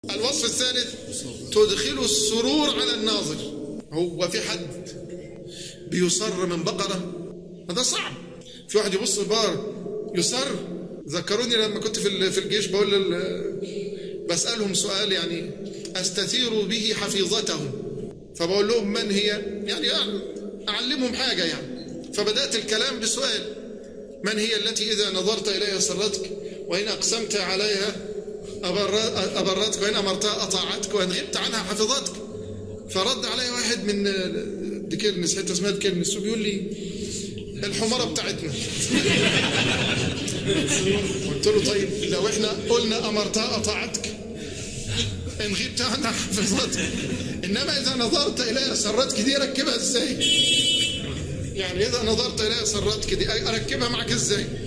الوصف الثالث تدخل السرور على الناظر. هو في حد بيصر من بقرة؟ هذا صعب. في واحد يبص البقر يصر. ذكروني لما كنت في الجيش بسألهم سؤال يعني أستثير به حفيظتهم، فبقول لهم من هي، يعني أعلمهم حاجة يعني. فبدأت الكلام بسؤال: من هي التي إذا نظرت إليها سرتك، وإن أقسمت عليها أبرتك، وإن أمرتها أطاعتك، وإن غبت عنها حفظتك؟ فرد علي واحد من ديكيرنس، حتى اسمها ديكيرنس، وبيقول لي: الحمارة بتاعتنا. قلت له: طيب لو احنا قلنا أمرتها أطاعتك، إن غبت عنها حفظتك، إنما إذا نظرت إليها سرتك دي أركبها إزاي؟ يعني إذا نظرت إليها سرتك دي أركبها معك إزاي؟